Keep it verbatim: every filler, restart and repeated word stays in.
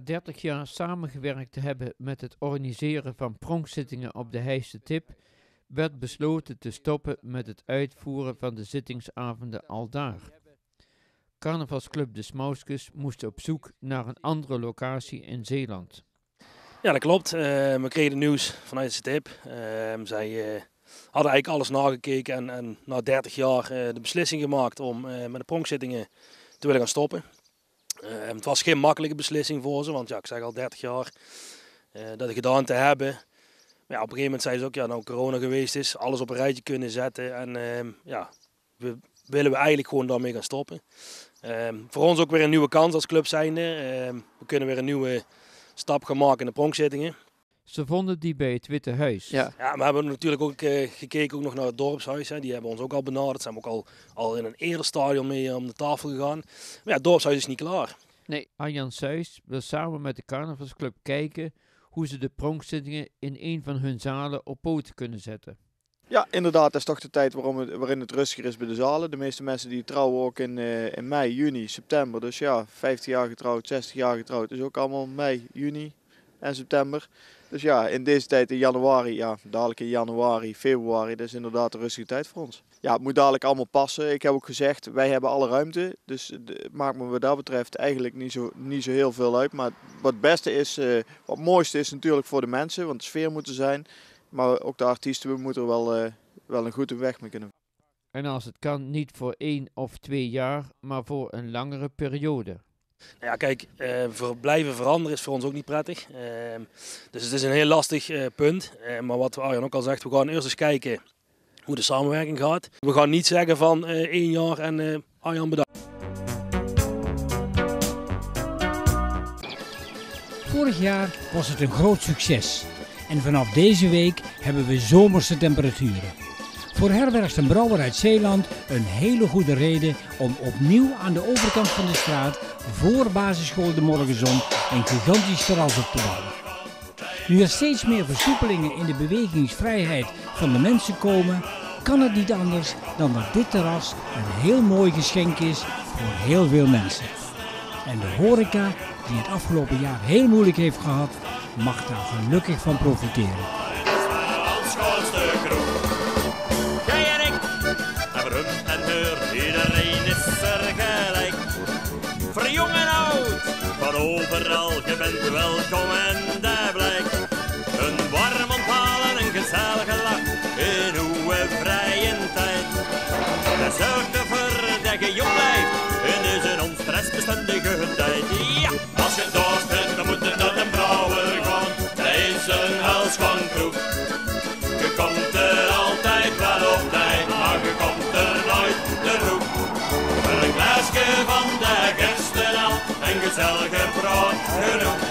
dertig jaar samengewerkt te hebben met het organiseren van pronkzittingen op de Heiste Tip, werd besloten te stoppen met het uitvoeren van de zittingsavonden aldaar. Carnavalsclub De Smouskus moest op zoek naar een andere locatie in Zeeland. Ja, dat klopt. Uh, we kregen het nieuws vanuit de Tip. Uh, zij uh, hadden eigenlijk alles nagekeken en, en na dertig jaar uh, de beslissing gemaakt om uh, met de pronkzittingen te willen gaan stoppen. Uh, het was geen makkelijke beslissing voor ze, want ja, ik zeg al dertig jaar uh, dat gedaan te hebben. Maar ja, op een gegeven moment zei ze ook, ja, nou corona geweest is, alles op een rijtje kunnen zetten en uh, ja, we willen we eigenlijk gewoon daarmee gaan stoppen. Uh, voor ons ook weer een nieuwe kans als club zijnde. Uh, we kunnen weer een nieuwe stap gaan maken in de pronkzittingen. Ze vonden die bij het Witte Huis. Ja, ja, we hebben natuurlijk ook uh, gekeken ook nog naar het dorpshuis. Hè. Die hebben ons ook al benaderd. Zijn we ook al, al in een eerder stadion mee uh, om de tafel gegaan. Maar ja, het dorpshuis is niet klaar. Nee, Arjan Suis wil samen met de carnavalsclub kijken hoe ze de pronkzittingen in een van hun zalen op poten kunnen zetten. Ja, inderdaad, dat is toch de tijd waarom het, waarin het rustiger is bij de zalen. De meeste mensen die trouwen ook in, uh, in mei, juni, september. Dus ja, vijftig jaar getrouwd, zestig jaar getrouwd. Dus ook allemaal mei, juni en september. Dus ja, in deze tijd in januari, ja, dadelijk in januari, februari, dat is inderdaad een rustige tijd voor ons. Ja, het moet dadelijk allemaal passen. Ik heb ook gezegd, wij hebben alle ruimte. Dus het maakt me wat dat betreft eigenlijk niet zo, niet zo heel veel uit. Maar wat het beste is, uh, wat het mooiste is natuurlijk voor de mensen, want de sfeer moet er zijn. Maar ook de artiesten, we moeten er wel, uh, wel een goede weg mee kunnen. En als het kan, niet voor één of twee jaar, maar voor een langere periode. Ja, kijk, uh, voor blijven veranderen is voor ons ook niet prettig. Uh, dus het is een heel lastig uh, punt. Uh, maar wat Arjan ook al zegt, we gaan eerst eens kijken hoe de samenwerking gaat. We gaan niet zeggen van uh, één jaar en uh, Arjan bedankt. Vorig jaar was het een groot succes. En vanaf deze week hebben we zomerse temperaturen. Voor Herbergs en Brouwer uit Zeeland een hele goede reden om opnieuw aan de overkant van de straat voor basisschool de Morgenzon een gigantisch terras op te bouwen. Nu er steeds meer versoepelingen in de bewegingsvrijheid van de mensen komen, kan het niet anders dan dat dit terras een heel mooi geschenk is voor heel veel mensen. En de horeca, die het afgelopen jaar heel moeilijk heeft gehad, mag daar gelukkig van profiteren. Jij en ik hebben hem en heur, iedereen is er gelijk. Voor jong en oud, van overal, je bent welkom en dat blijkt. Een warm onthalen, een gezellige lach, in uw vrije tijd. Dat zorgt ervoor dat je jong blijft, in deze onstressbestendige tijd. Ja, als je dorst hebt, dan moet je naar de brouwer gaan. Dat is een hels van kroeg. Je komt er altijd wel op tijd, maar je komt er nooit de roep. Een glaasje van de gerstenal en gezellige brood genoeg.